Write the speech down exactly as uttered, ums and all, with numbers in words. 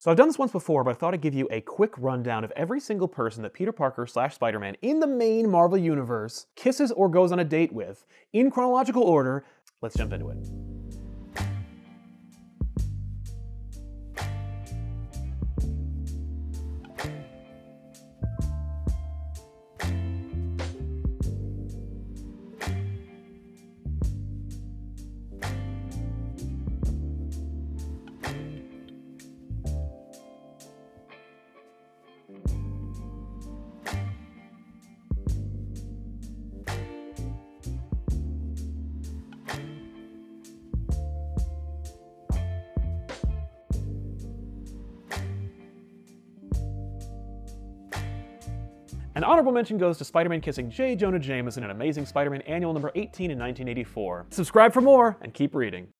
So I've done this once before, but I thought I'd give you a quick rundown of every single person that Peter Parker slash Spider-Man in the main Marvel Universe kisses or goes on a date with, in chronological order. Let's jump into it. An honorable mention goes to Spider-Man kissing J. Jonah Jameson in Amazing Spider-Man Annual number eighteen in nineteen eighty-four. Subscribe for more, and keep reading.